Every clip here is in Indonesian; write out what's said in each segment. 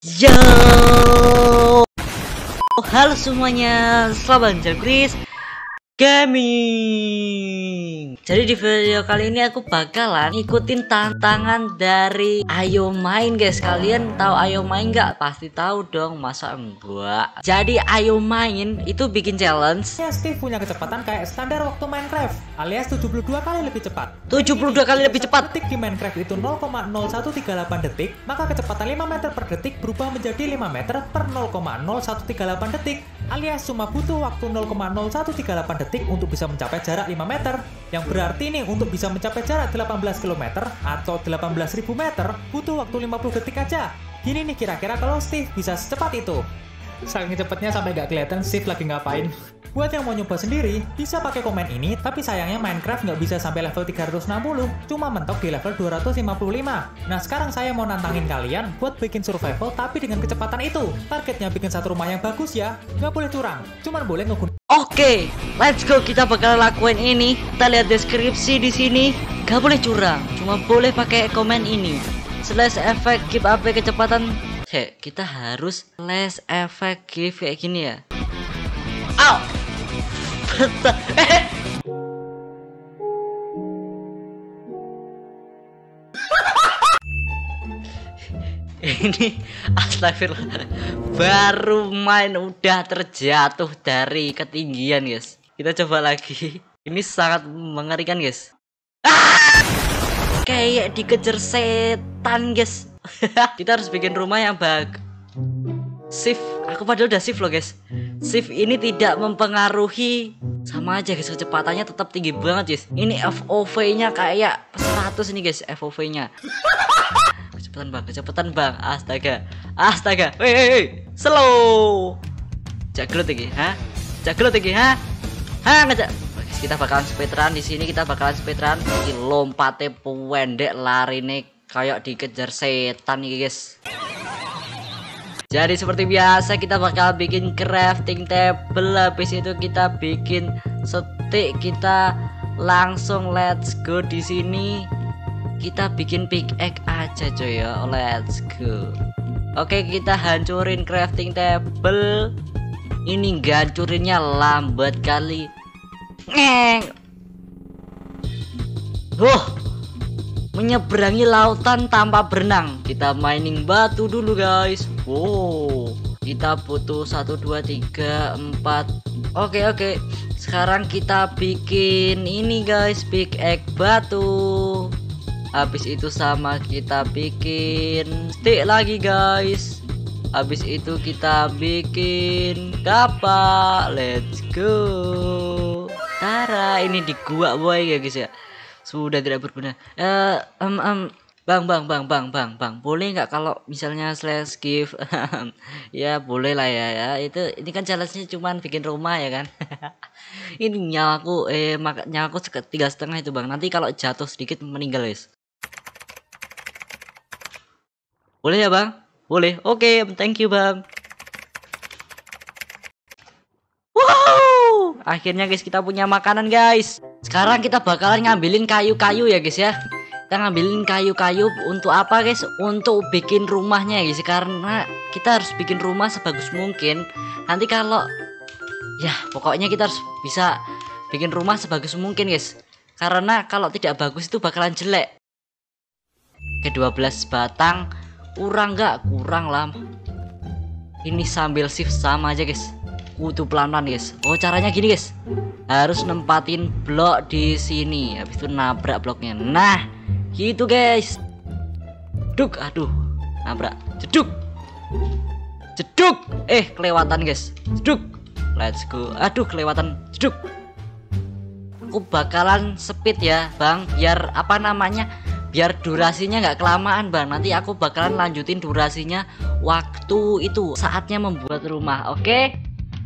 Yo, halo semuanya, selamat datang Chris Gaming. Jadi di video kali ini aku bakalan ikutin tantangan dari Ayo Main guys. Kalian tahu Ayo Main nggak? Pasti tahu dong, masa enggak? Jadi Ayo Main itu bikin challenge ya, Steve punya kecepatan kayak standar waktu Minecraft, alias 72 kali lebih cepat. 72 kali lebih cepat. Detik di Minecraft itu 0,0138 detik, maka kecepatan 5 meter per detik berubah menjadi 5 meter per 0,0138 detik, alias cuma butuh waktu 0,0138 detik untuk bisa mencapai jarak 5 meter. Yang berarti nih, untuk bisa mencapai jarak 18 km atau 18.000 meter butuh waktu 50 detik aja. Gini nih kira-kira kalau Steve bisa secepat itu. Saking cepatnya sampai gak kelihatan Steve lagi ngapain. Buat yang mau nyoba sendiri, bisa pakai komen ini, tapi sayangnya Minecraft nggak bisa sampai level 360, cuma mentok di level 255. Nah sekarang saya mau nantangin kalian buat bikin survival tapi dengan kecepatan itu. Targetnya bikin satu rumah yang bagus ya, nggak boleh curang, cuman boleh ngegun. Oke, let's go, kita bakal lakuin ini. Kita lihat deskripsi di sini. Gak boleh curang, cuma boleh pakai komen ini. Slash efek keep up kecepatan. Kita harus slash efek give kayak gini ya. Au. Ini astagfirullah, baru main udah terjatuh dari ketinggian guys. Kita coba lagi. Ini sangat mengerikan guys. Kayak dikejar setan guys. Kita harus bikin rumah yang bagus. Shift, aku padahal udah shift loh guys. Shift ini tidak mempengaruhi, sama aja guys, kecepatannya tetap tinggi banget guys. Ini FOV-nya kayak 100 ini guys, FOV-nya. Kecepatan bang, astaga, woi, slow. Jaglot lagi, ngajak. Kita bakalan speedrun di sini, kita bakalan speedrun. Lompatnya pendek, lari nih kayak dikejar setan nih guys. Jadi seperti biasa kita bakal bikin crafting table, habis itu kita bikin stick, kita langsung let's go di sini. Kita bikin pickaxe aja coy ya, let's go. Oke, kita hancurin crafting table. Ini gancurinnya lambat kali. Menyeberangi lautan tanpa berenang. Kita mining batu dulu guys. Kita butuh 1 2 3 4. Oke. Sekarang kita bikin ini guys, pickaxe batu. Habis itu sama kita bikin stick lagi guys. Habis itu kita bikin kapak. Let's go. Tara, ini di gua boy ya guys ya. Sudah tidak berguna. Bang, boleh nggak kalau misalnya slash give? Ya boleh lah ya. Ini kan challenge-nya cuman bikin rumah ya kan. Ini nyawaku nyawaku 3,5 itu bang. Nanti kalau jatuh sedikit meninggal guys. Boleh ya bang? Boleh. Oke, thank you bang. Wow, akhirnya guys kita punya makanan guys. Sekarang kita bakalan ngambilin kayu-kayu ya guys ya. Kita ngambilin kayu-kayu untuk apa guys? Untuk bikin rumahnya guys. Karena kita harus bikin rumah sebagus mungkin. Nanti kalau ya pokoknya kita harus bisa bikin rumah sebagus mungkin guys. Karena kalau tidak bagus itu bakalan jelek. Ke 12 batang. Kurang lah. Ini sambil shift sama aja guys. Kudu pelan-pelan guys. Caranya gini guys. Harus nempatin blok di sini. Habis itu nabrak bloknya. Nah, gitu guys. Aduh, nabrak. Jeduk. Kelewatan guys. Jeduk. Let's go. Aduh, kelewatan. Jeduk. Aku bakalan speed ya, Bang. Biar apa namanya? Biar durasinya nggak kelamaan bang. Nanti aku bakalan lanjutin durasinya waktu itu saatnya membuat rumah. Oke?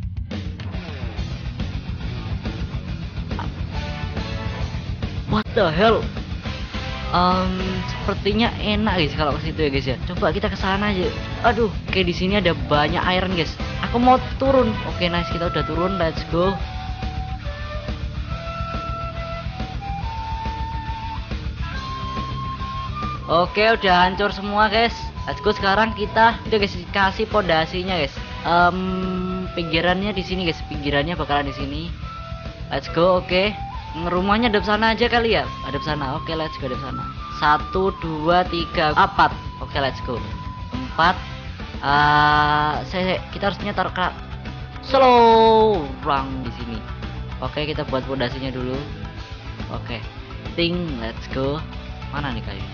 What the hell? Sepertinya enak guys kalau ke situ ya guys ya. Coba kita ke sana aja. Aduh, kayak di sini ada banyak iron guys. Aku mau turun. Oke, nice, kita udah turun. Let's go. Oke, udah hancur semua guys. Let's go. Sekarang kita udah guys kasih pondasinya guys. Pinggirannya di sini guys. Pinggirannya bakalan di sini. Let's go. Oke. Rumahnya ada sana aja kali ya. Ada sana. Oke, let's go. Ada sana. 1 2 3 4. Oke, let's go. 4. Kita harusnya taruh slow rang di sini. Oke, kita buat pondasinya dulu. Oke. Let's go. Mana nih kayu?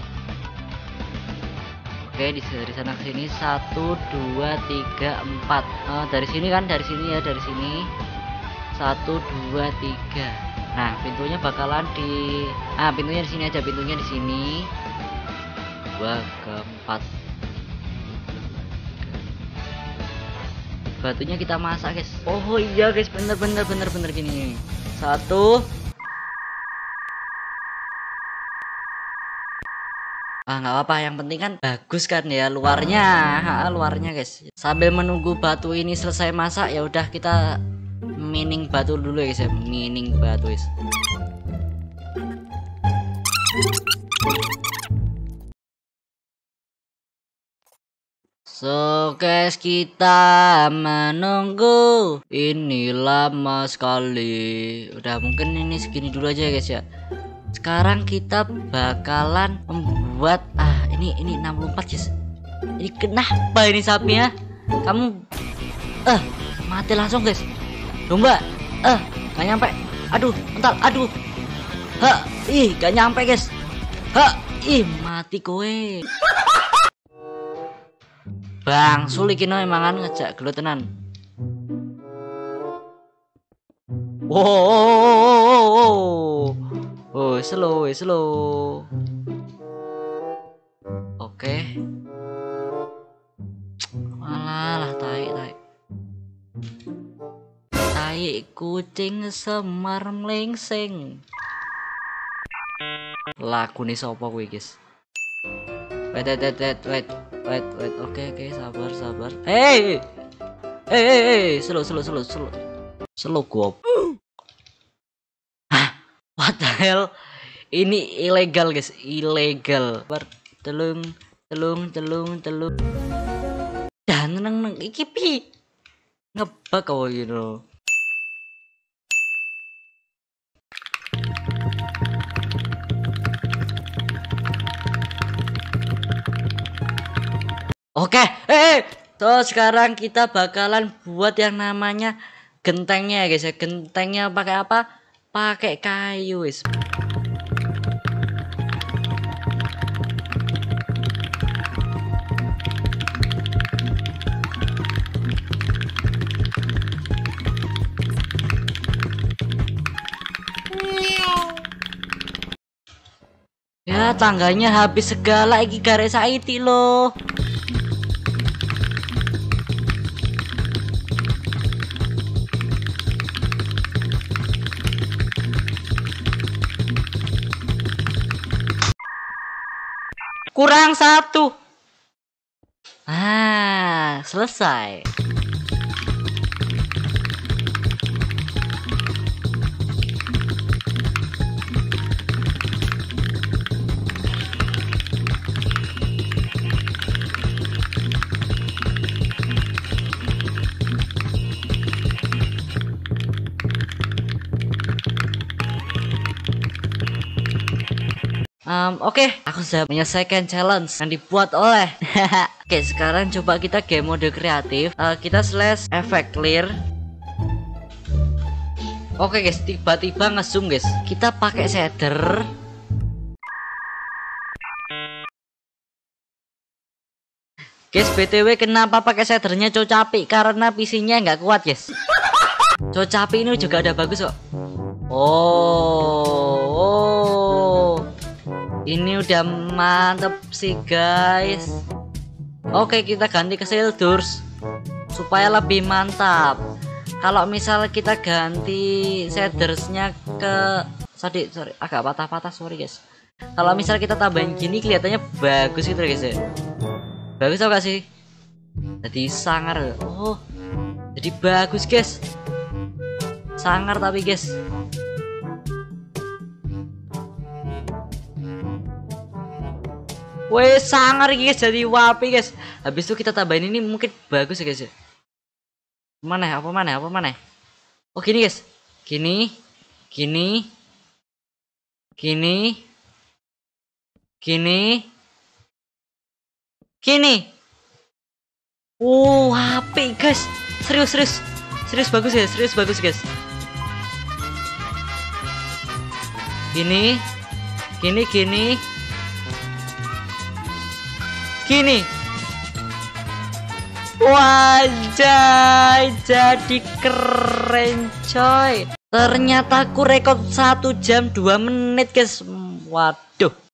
Oke, dari sana ke sini 1 2 3 4. Dari sini kan, dari sini ya, dari sini 1 2 3. Nah, pintunya bakalan pintunya di sini aja, pintunya di sini. 2 ke 4. Batunya kita masak, guys. Oh iya, guys, bener gini. 1. Nggak apa-apa, yang penting kan bagus kan ya luarnya guys. Sambil menunggu batu ini selesai masak, ya udah kita mining batu dulu ya guys ya, mining batu guys. So guys, kita menunggu ini lama sekali. Udah, mungkin ini segini dulu aja guys ya. Sekarang kita bakalan membuat ini 64 guys. Ini kenapa ini sapinya? Kamu mati langsung guys. Domba gak nyampe. Aduh, bentar. Aduh. Gak nyampe guys. Mati kowe. Bang sulikin emangan ngejak gelut tenan. Wow. Oh, slow. Oke. Alah, tai. Tai kucing semar melengseng. Lagu nih sopo kuwi, guys. Wait. Oke, sabar. Hey, slow gop. What the hell? Ini ilegal guys, ilegal. Telung. Dan neng iki pi. Ngebak kau gitu. Oke, tuh sekarang kita bakalan buat yang namanya gentengnya ya guys ya. Gentengnya pakai apa? Pakai kayu guys. Ya, tangganya habis segala iki garis saiti loh. Kurang 1. Selesai. Oke, aku sudah menyelesaikan challenge yang dibuat oleh Oke, sekarang coba kita game mode kreatif. Kita slash effect clear. Oke guys, tiba-tiba ngezoom guys. Kita pakai shader. Guys, BTW kenapa pakai shadernya Cocapi? Karena PC-nya nggak kuat guys. Cocapi ini juga ada bagus kok. Ini udah mantep sih guys. Oke, kita ganti ke Sildurs supaya lebih mantap. Kalau misal kita ganti shadersnya ke sorry agak patah-patah, sorry guys. Kalau misal kita tambahin gini kelihatannya bagus gitu guys ya. Bagus tau gak sih? Jadi sangar. Oh, jadi bagus guys. Sangar tapi guys. Weh, sangar guys, jadi wapi guys. Habis itu kita tambahin ini mungkin bagus ya guys ya. Mana? Apa mana? Apa mana? Oh gini guys. Gini. Gini. Gini. Gini. Gini. Wapi guys. Serius, serius. Serius bagus ya, serius bagus guys. Gini. Gini, gini. Gini. Wajah, jadi keren coy. Ternyata aku rekod 1 jam 2 menit guys. Waduh.